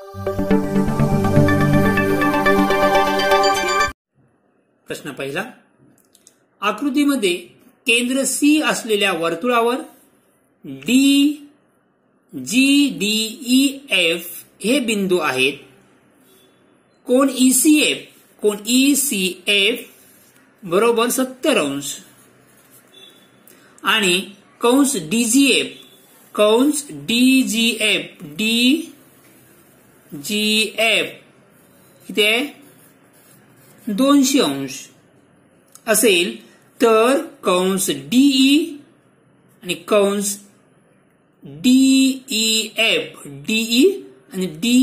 प्रश्न पहिला, आकृतीमध्ये केंद्र सी असलेल्या वर्तुळावर D, G, D, E, F हे बिंदू आहेत. कोन ईसीएफ बरोबर 70 अंश आणि कंस डीजीएफ किती आहे 200 अंश असेल तर कंस डीई आणि कंस डीईएफ आणि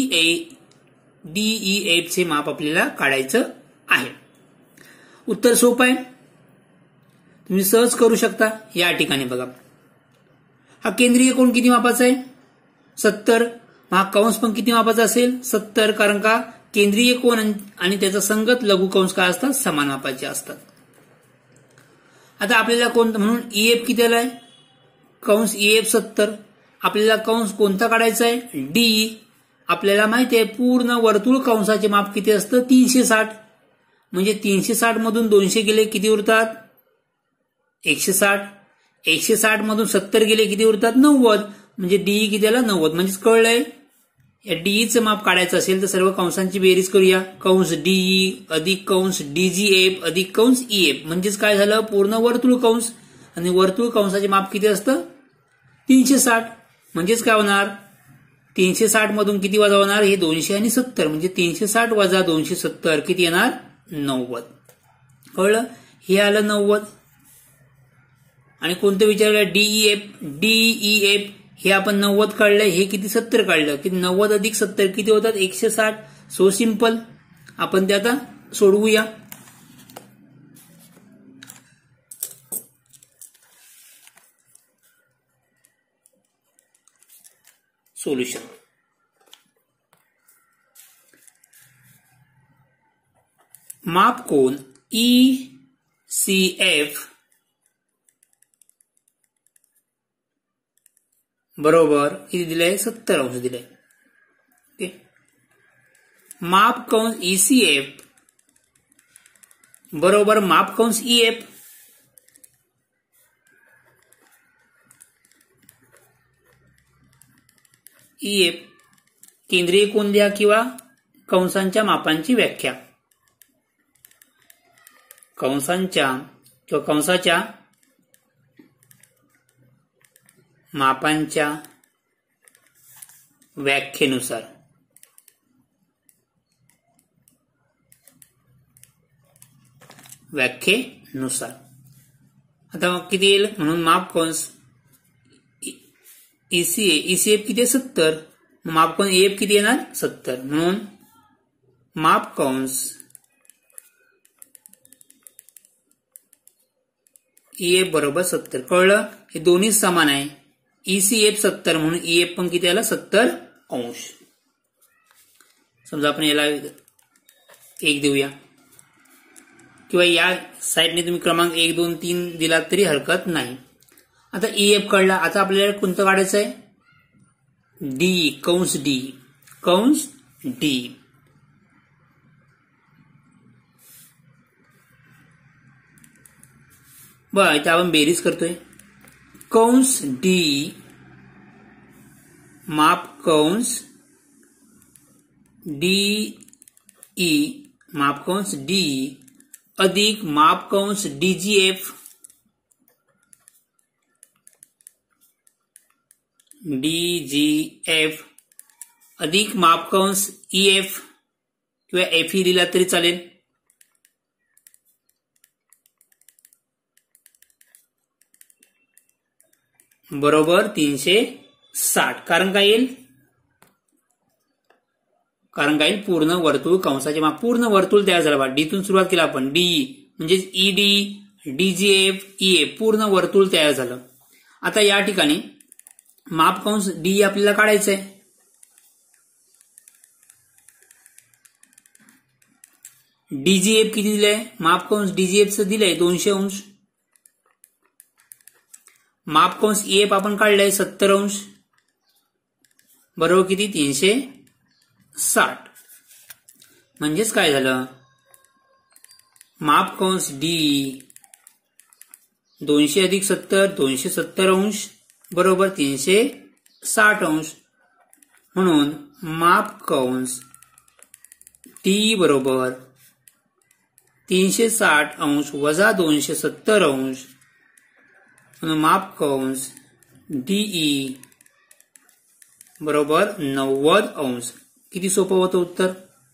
डीईएफ चे माप आपल्याला काढायचं आहे. उत्तर सोपं आहे, तुम्ही सहज करू शकता. या ठिकाणी बघा, हा केंद्रीय कोन किती मापाचा आहे 70. हा कंस पण किती मापाचा असेल 70, कारण का केंद्रीय कोन आणि त्याचा संगत लघु कंस काय असतात समान मापाचे असतात. आता आपल्याला कोणतं म्हणून ईएफ किती आलाय कंस ईएफ 70. आपल्याला कंस कोणता काढायचा आहे डी. आपल्याला माहिती आहे पूर्ण वर्तुळ कंसाचे माप किती असतं 360. म्हणजे 360 मधून 200 गेले किती उरतात 160. 160 मधून 70 गेले किती उरतात 90. म्हणजे डी किती आला 90. म्हणजेच कळलंय या डीईचं माप काढायचं असेल तर सर्व कंसांची बेरीज करूया. कंस डीई अधिक कंस डीजीएफ अधिक कंस ईएफ म्हणजेच काय झालं पूर्ण वर्तुळ कंस. आणि वर्तुळ कंसाचे माप किती असतं 360. म्हणजेच काय होणार 360 मधून किती वजा होणार हे 200 आणि 70. म्हणजे 360 वजा 270 किती येणार 90. कळलं, हे आलं 90. आणि कोणतं विचारलं डीईएफ हे आपण 90 काढलं, हे किती 70 काढलं की 90 अधिक 70 किती होतात 160. So simple. आपण ते आता सोडवूया. सोल्युशन. माप कोन ईसीएफ बरोबर किती दिलंय 70 अंश दिलंय. ओके, माप कंस ईसीएफ बरोबर माप कंस ईएफ. ईएफ केंद्रीय कोन द्या किंवा कंसांच्या मापांची व्याख्या. कंसांच्या किंवा कंसाच्या मापांच्या व्याख्येनुसार आता मग किती येईल म्हणून माप कंस ईसीएफ किती 70. माप कंस ईएफ किती येणार 70. म्हणून माप कंस ईएफ बरोबर 70. कळलं, हे दोन्ही समान आहे. ईसीएफ 70 म्हणून ईएफ पण किती आला 70 अंश. समजा आपण याला 1 देऊया किंवा या साईडने तुम्ही क्रमांक 1, 2, 3 दिला तरी हरकत नाही. आता ईएफ कळला. आता आपल्याला कोणतं काढायचं आहे डी कंस डी. बघा इथे आपण बेरीज करतोय. कंस डी माप कंस डीई माप कंस डी अधिक माप कंस डीजीएफ अधिक माप कंस ईएफ किंवा एफ ही दिला तरी चालेल. बरोबर 360. कारण काय येईल पूर्ण वर्तुळ कंसाचे माप. पूर्ण वर्तुळ तयार झाला बा. डीतून सुरुवात केला आपण. डी म्हणजे ईडी डीजीएफ ईएफ पूर्ण वर्तुळ तयार झालं. आता या ठिकाणी माप कंस डी आपल्याला काढायचं आहे. डीजीएफ किती दिलंय माप कंस डीजीएफचं दिलंय 200 अंश. माप कंस ईएफ आपण काढलाय 70 अंश. बरोबर किती 360. 60 म्हणजेच काय झालं, माप कंस डी 200 अधिक 70 270 अंश बरोबर 360 अंश, म्हणून माप कंस टी बरोबर 360 अंश वजा 270 अंश, म्हणून माप कंस डीई बरोबर 90 अंश. किती सोपं होतं उत्तर.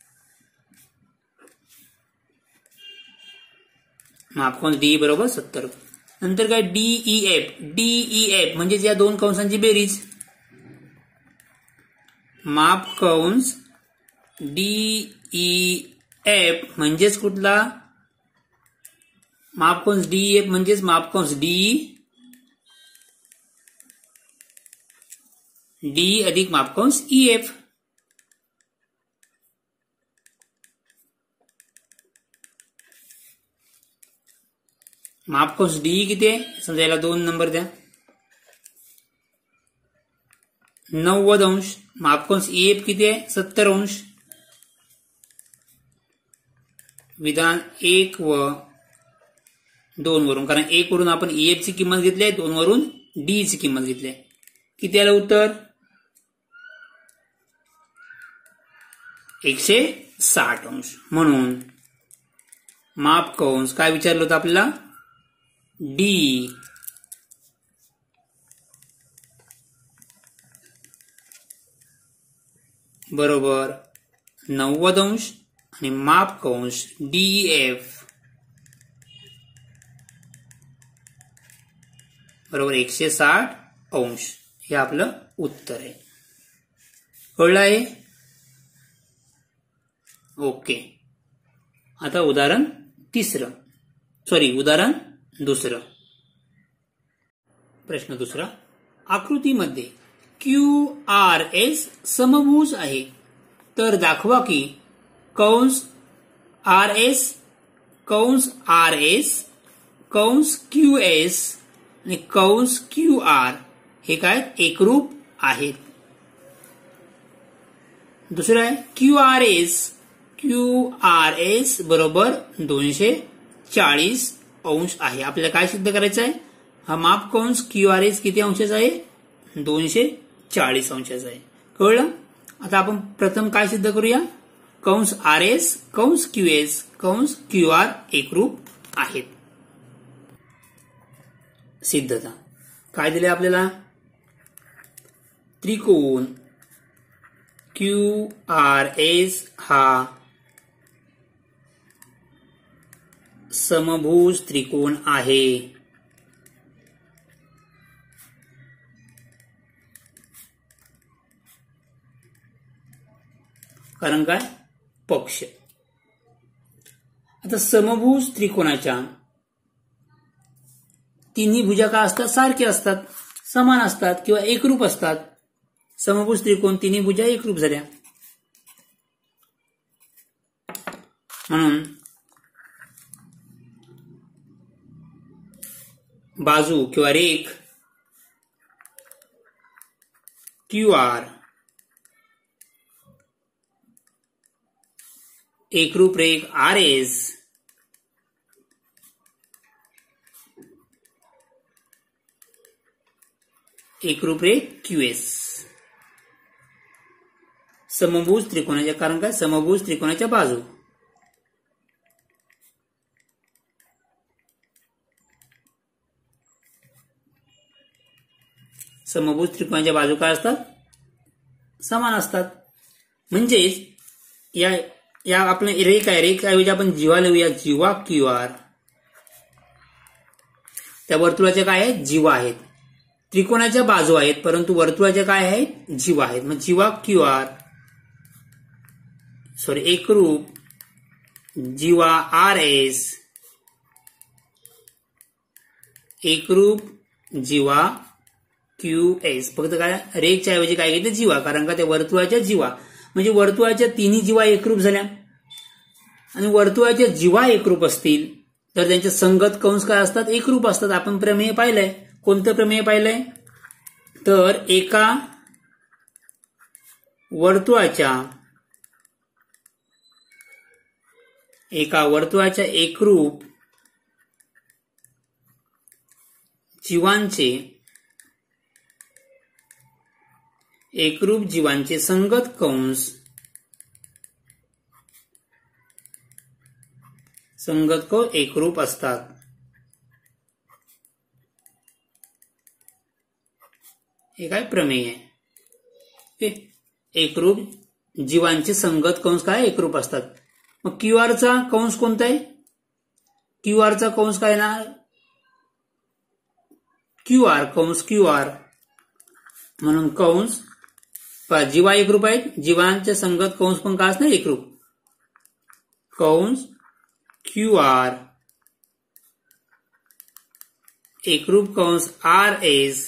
माप कंस डी बरोबर 70. नंतर काय डीईएफ. डीईएफ म्हणजे या दोन कंसांची बेरीज. माप कंस डीईएफ म्हणजेच कुठला, माप कंस डीईएफ म्हणजेच माप कंस डी अधिक माप कंस ईएफ. माप कंस डी किती आहे, समजा याला 2 नंबर द्या, 90 अंश. माप कंस ईएफ किती आहे, 70 अंश. विधान 1 व 2 वरून, कारण 1 वरून आपण ईएफ ची किंमत घेतली आहे, 2 वरून डी ची किंमत घेतली आहे. किती आलं उत्तर, 160 अंश. म्हणून माप कंस काय विचारलं होतं आपल्याला, डी बरोबर 90 अंश आणि माप कंस डीईएफ बरोबर 160 अंश. हे आपलं उत्तर आहे. कळलं आहे. ओके. आता उदाहरण दुसरं. प्रश्न दुसरा. आकृतीमध्ये QRS समभुज आहे, तर दाखवा की कंस RS कंस QS आणि कंस QR हे काय एकरूप आहेत. दुसरं आहे QRS बरोबर 240 अंश आहे. आपल्याला काय सिद्ध करायचं आहे, हा माप कंस QRS किती अंशाचा आहे, 240 अंशाचा आहे. कळलं. आता आपण प्रथम काय सिद्ध करूया, कंस RS कंस QS कंस QR एकरूप आहेत. सिद्धता काय दिले आपल्याला, त्रिकोण QRS हा समभुज त्रिकोण आहे. कारण काय, पक्ष. आता समभुज त्रिकोणाच्या तिन्ही भुजा काय असतात, सारखे असतात, समान असतात किंवा एकरूप असतात. समभुज त्रिकोण तिन्ही भुजा एकरूप झाल्या. म्हणून बाजू किंवा रेख QR एकरूप रेख RS एकरूप रेख QS. समभुज त्रिकोणाच्या, कारण काय, समभुज त्रिकोणाच्या बाजू. समभुज त्रिकोणाच्या बाजू काय असतात, समान असतात. म्हणजेच या आपण रेख आहे, रेख ऐवजी आपण जीवा लिहूया, जीवा QR. त्या वर्तुळाच्या काय आहेत, जीवा आहेत. त्रिकोणाच्या बाजू आहेत, परंतु वर्तुळाच्या काय आहेत, जीवा आहेत. मग जीवा QR एकरूप जीवा RS एकरूप जीवा QS. फक्त काय, रेखच्या ऐवजी काय घेतलं, जीवा, कारण का त्या वर्तुळाच्या जीवा. म्हणजे वर्तुळाच्या तिन्ही जीवा एकरूप झाल्या. आणि वर्तुळाच्या जीवा एकरूप असतील तर त्यांचे संगत कंस काय असतात, एकरूप असतात. आपण प्रमेय पाहिलंय. कोणतं प्रमेय पाहिलंय, तर एका वर्तुळाच्या एका वर्तुळाच्या एकरूप जीवांचे संगत कंस एकरूप असतात. हे काय प्रमेय आहे. एकरूप जीवांचे संगत कंस काय एकरूप असतात. मग क्यूआरचा कंस कोणता आहे. क्यूआरचा कंस काय ना क्यूआर म्हणून कंस जीवा एकरूप आहेत. जीवांचे संगत कंस पण काय असणार एकरूप. कंस क्यूआर एकरूप कंस RS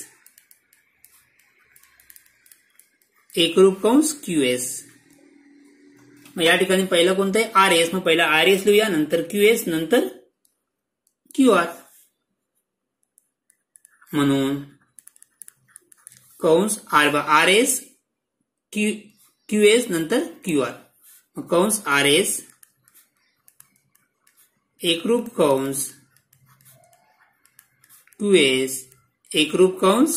एकरूप कंस QS. मग या ठिकाणी पहिला कोणता आहे RS. मग पहिला RS लिहूया, नंतर QS, नंतर QR. म्हणून कंस RS QS नंतर QR. कंस RS एकरूप कंस QS एकरूप कंस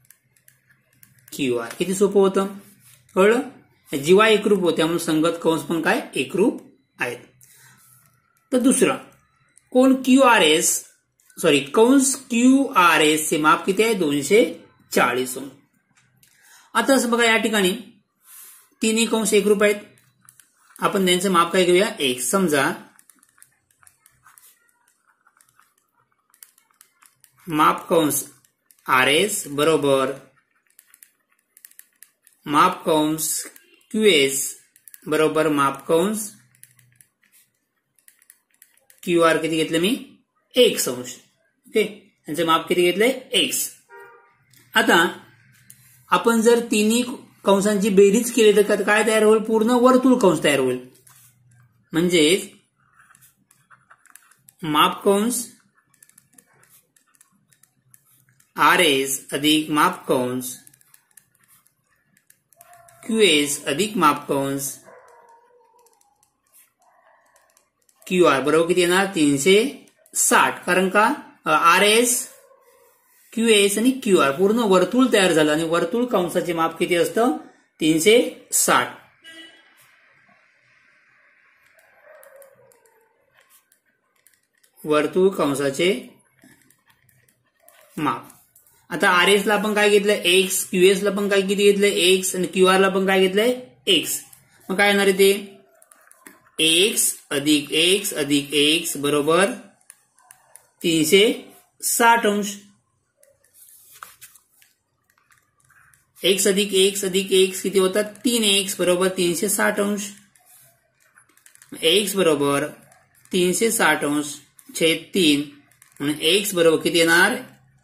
QR. किती सोपं होतं. कळलं. जीवा एकरूप होत्या म्हणून संगत कंस पण काय एकरूप आहेत. तर दुसरा कोण कंस QRS चे माप किती आहे 240 अंश. आता असं बघा या ठिकाणी तिन्ही कंस एकरूप आहेत. आपण त्यांचं माप काय घेऊया x. समजा माप कंस RS बरोबर माप कंस QS बरोबर माप कंस QR. किती घेतलं मी x अंश. ओके. यांचं माप किती घेतलंय x. आता आपण जर तिन्ही कंसांची बेरीज केली तर काय तयार होईल पूर्ण वर्तुळ कंस तयार होईल. म्हणजे माप कंस RS अधिक माप कंस QS अधिक माप कंस QR बरोबर किती येणार 360. कारण का RS QS आणि QR पूर्ण वर्तुळ तयार झालं आणि वर्तुळ कंसाचे माप किती असतं 360. वर्तुळ कंसाचे माप. आता RS ला आपण काय घेतलंय x, QS ला पण काय किती घेतलंय x आणि QR ला पण काय घेतलंय x. मग काय येणार आहे ते x अधिक x अधिक x बरोबर 360 अंश. x अधिक x अधिक x किती होतात 3x बरोबर 360 अंश. x बरोबर 360 अंश छेद 3 म्हणून x बरोबर किती येणार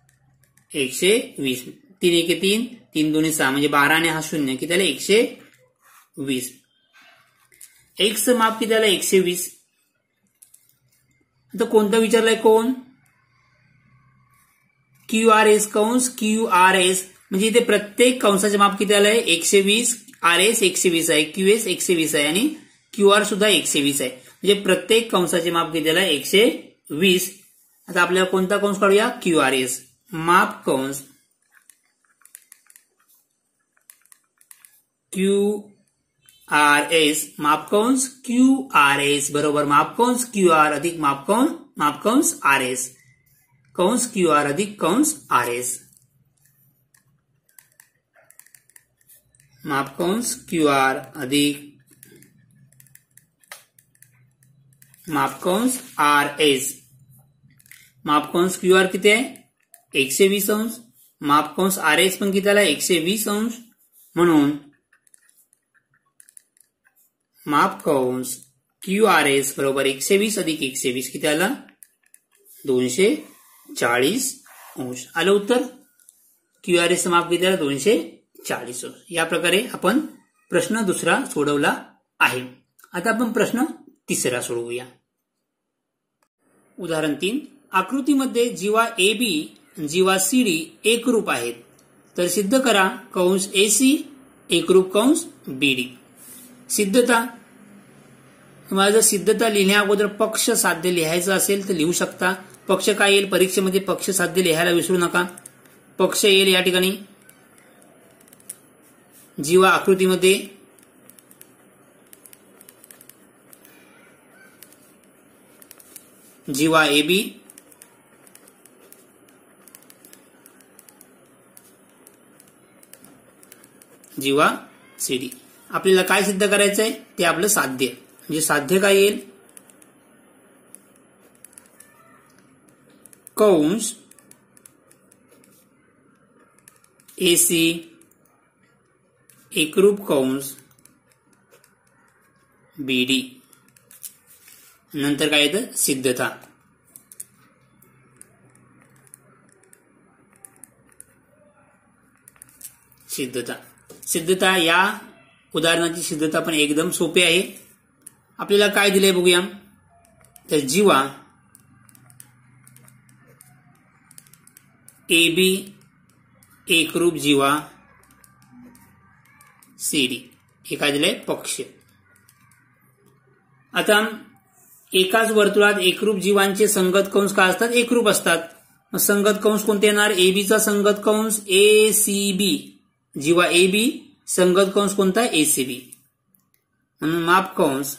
120. 3 1 3 3 2 6 म्हणजे 12 आणि हा 0 किती आला 120. x चं माप किती आलं 120. आता कोणता विचारलाय कोण QRS कंस QRS म्हणजे इथे प्रत्येक कंसाचे माप किती आलंय 120. RS 120 आहे, QS 120 आहे आणि QR सुद्धा 120 आहे. म्हणजे प्रत्येक कंसाचे माप किती आलंय 120. आता आपल्याला कोणता कंस काढूया QRS. माप कंस QRS माप कंस QRS बरोबर माप कंस QR अधिक माप कंस RS. कंस QR अधिक कंस RS. माप कंस QR अधिक माप कंस RS. माप कंस QR किती आहे 120 अंश. माप कंस RS पण किती आला 120 अंश. म्हणून माप कंस QRS बरोबर 120 अधिक 120 किती आला 240 अंश. आलं उत्तर. QRS माप किती आला 240 अंश. या प्रकारे आपण प्रश्न दुसरा सोडवला आहे. आता आपण प्रश्न तिसरा सोडवूया. उदाहरण 3. आकृतीमध्ये जीवा AB जीवा CD एकरूप आहेत तर सिद्ध करा कंस AC एकरूप कंस BD. सिद्धता तुम्हाला जर सिद्धता लिहिण्या अगोदर पक्ष साध्य लिहायचं असेल तर लिहू शकता. पक्ष काय येईल परीक्षेमध्ये, पक्ष साध्य लिहायला विसरू नका. पक्ष येईल या ठिकाणी जीवा आकृतीमध्ये जीवा AB, जीवा CD. आपल्याला काय सिद्ध करायचं आहे ते आपलं साध्य. म्हणजे साध्य काय येईल, कंस AC एकरूप कंस BD. नंतर काय येतं सिद्धता. सिद्धता या उदाहरणाची सिद्धता पण एकदम सोपी आहे. आपल्याला काय दिलंय बघूया. तर जीवा AB एकरूप जीवा CD. हे काय दिलंय पक्ष. आता एकाच वर्तुळात एकरूप जीवांचे संगत कंस काय असतात, एकरूप असतात. मग संगत कंस कोणते येणार, AB चा संगत कंस ACB, जीवा AB संगत कंस कोणता ACB. म्हणून माप कंस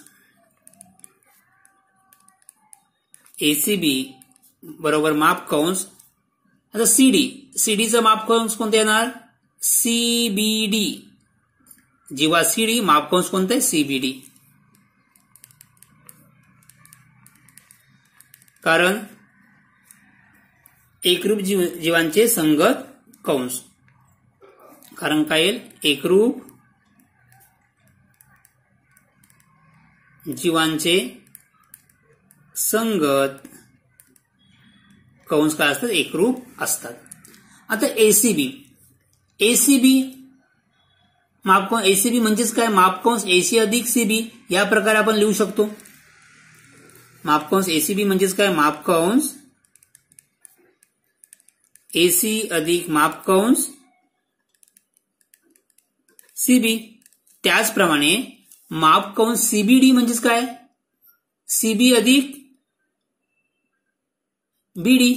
ACB बरोबर माप कंस. आता CD चा माप कंस कोणते येणार, CBD, जीवा CD माप कंस कोणता आहे CBD. कारण एकरूप जीवांचे संगत कंस. कारण काय येईल, एकरूप जीवांचे संगत कंस काय असतात, एकरूप असतात. आता ACB मापकंस ACB म्हणजेच काय, मापकंस AC अधिक CB या प्रकारे आपण लिहू शकतो. मापकंस ACB म्हणजेच काय, मापकंस AC अधिक मापकंस CB. त्याचप्रमाणे मापकंस CBD म्हणजेच काय, CB अधिक BD.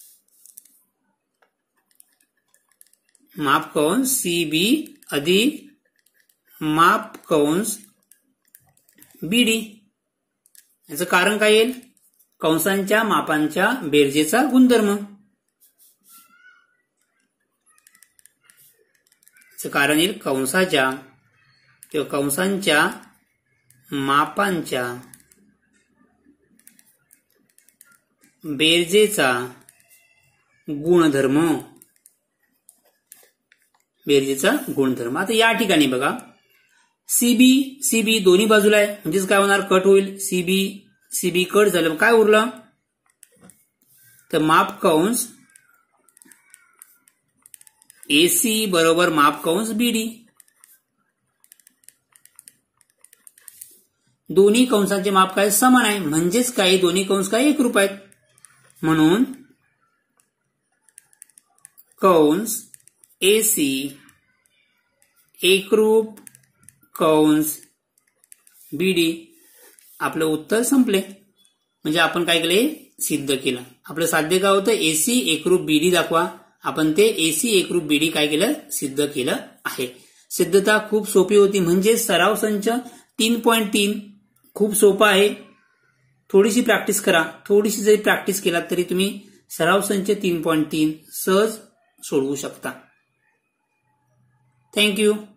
मापकंस CB अधिक मापकंस BD. याचं कारण काय येईल, कंसांच्या मापांच्या बेरजेचा गुणधर्म. याचं कारण येईल कंसाच्या किंवा कंसांच्या मापांच्या बेरजेचा गुणधर्म. आता या ठिकाणी बघा CB दोन्ही बाजूला आहे म्हणजेच काय होणार, कट होईल. CB कट झालं, काय उरलं तर माप कंस AC बरोबर माप कंस BD. दोन्ही कंसांचे माप काय समान आहे म्हणजेच काय, दोन्ही कंस काय एकरूप आहेत. म्हणून कंस AC एकरूप कंस BD. आपलं उत्तर संपले. म्हणजे आपण काय केले, सिद्ध केलं. आपलं साध्य काय होतं, AC एकरूप BD दाखवा. आपण ते AC एकरूप BD काय केलं, सिद्ध केलं आहे. सिद्धता खूप सोपी होती. म्हणजे सराव संच 3.3 खूप सोपा आहे. थोडीशी प्रॅक्टिस करा. थोडीशी जरी प्रॅक्टिस केलात तरी तुम्ही सराव संच 3.3 सहज सोडवू शकता. थँक्यू.